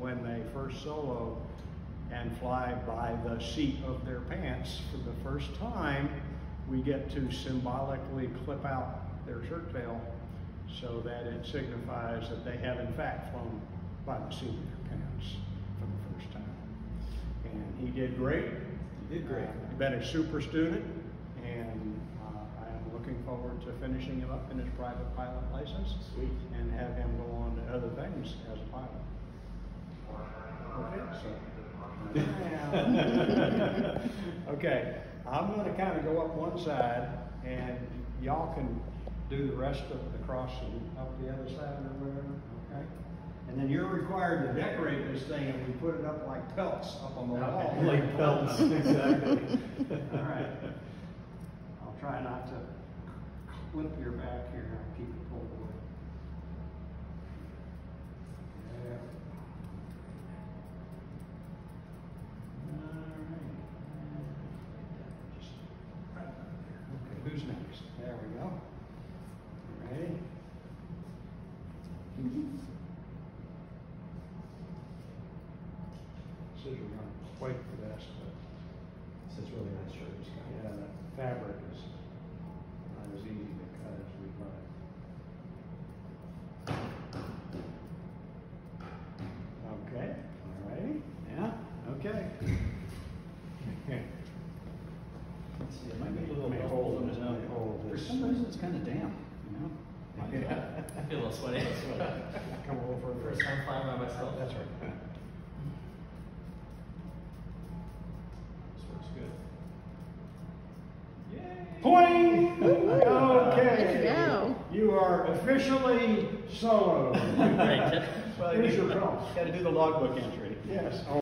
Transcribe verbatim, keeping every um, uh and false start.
when they first solo and fly by the seat of their pants for the first time, we get to symbolically clip out their shirt tail so that it signifies that they have in fact flown by the seat of their pants for the first time. And he did great. He did great. Uh, he's been a super student, and uh, I am looking forward to finishing him up in his private pilot license. Sweet. And have him go on to other things as a pilot. Okay, so. Okay, I'm going to kind of go up one side, and y'all can do the rest of the cross and up the other side or whatever, okay? And then you're required to decorate this thing, and we put it up like pelts up on the wall. Like pelts, exactly. All right. I'll try not to clip your back here. I'll keep it pulled away. There. All right. Just right about there. Okay, who's next? There we go. Ready? Scissors aren't quite the best, but This is really nice shirt he's got. yeah, the fabric is not as easy to cut as we'd like. Okay, all righty. Yeah, okay. Let's see, it might be a little May hole in hold it. it, may hold For this. some reason, it's kind of damp, you know? Yeah. I feel a little sweaty. Come a little further. First time flying by myself. That's right. This works good. Yay! Point! Okay. There you go. You are officially soloed. Great. Well, Here's you your cross. got to do the logbook entry. Yes.